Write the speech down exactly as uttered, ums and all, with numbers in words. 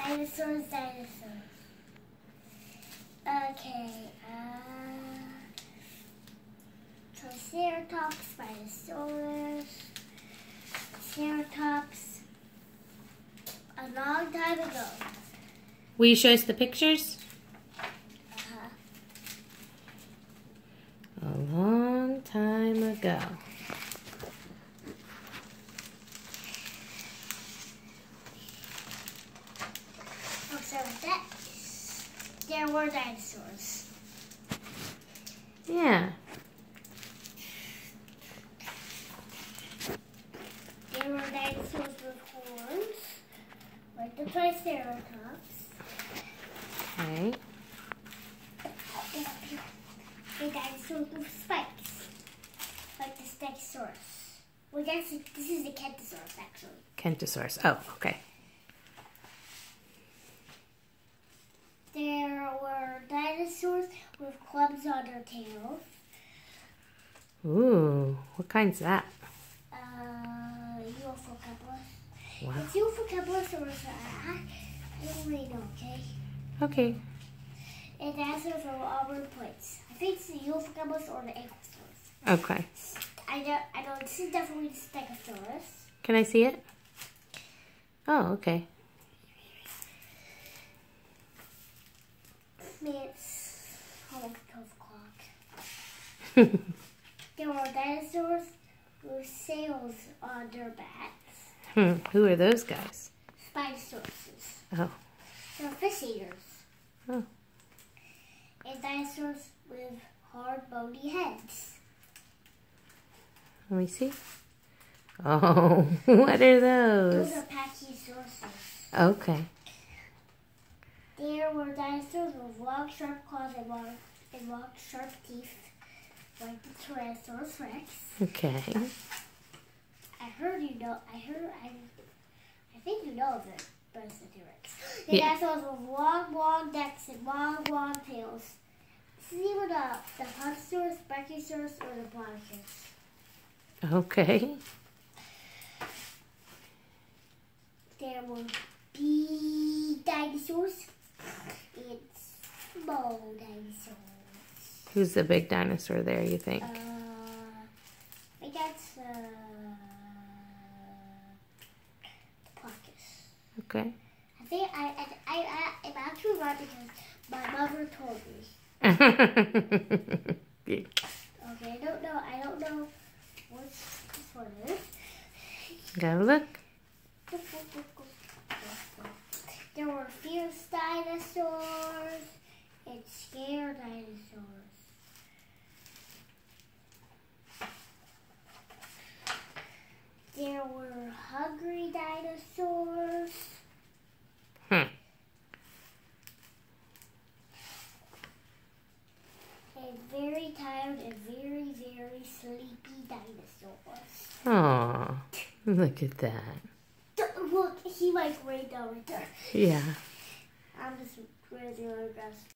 Dinosaurs, dinosaurs. Okay, uh, Triceratops, Spinosaurus, Triceratops. A long time ago. Will you show us the pictures? Uh-huh. A long time ago. Oh, so that there were dinosaurs. Yeah. There were dinosaurs with horns, like the Triceratops. Okay. The dinosaurs with spikes, like the Stegosaurus. Well, that's this is the Kentosaurus, actually. Kentosaurus. Oh, okay. There were dinosaurs with clubs on their tails. Ooh, what kind's that? Uh, Ufocapilus. Wow. It's Ufocapilus or is it- I, I don't really know, okay? Okay. And dinosaurs with auburn points. I think it's the Ufocapilus or the Ankylosaurus. Okay. I know, I know this is definitely the Stegosaurus. Can I see it? Oh, okay. It's almost twelve o'clock. There were dinosaurs with sails on their backs. Hmm. Who are those guys? Spinosauruses. Oh. They're fish eaters. Oh. And dinosaurs with hard bony heads. Let me see. Oh, what are those? Those are Pachysauruses. Okay. There were dinosaurs with long, sharp claws and long, and long, sharp teeth, like the Tyrannosaurus Rex. Okay. I heard you know. I heard. I. I think you know of it, but it's the T-Rex. The Yeah. dinosaurs with long, long necks and long, long tails. This is even the the Huntosaurus, Brachiosaurus, or the Bronchus. Okay. There were big dinosaurs and small dinosaurs. Who's the big dinosaur there, you think? Uh, I think that's uh, Placus. Okay. I think I, I, I, I, I'm actually right because my mother told me. Okay, I don't know. I don't know what this one is. Gotta look. There were fierce dinosaurs and scared dinosaurs. There were hungry dinosaurs. Hmm. And very tired and very, very sleepy dinosaurs. Aw, look at that. Look, he like right down right there. Yeah. I'm just raising our grass.